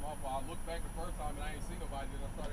my fault. I looked back the first time and I ain't see nobody. Then I started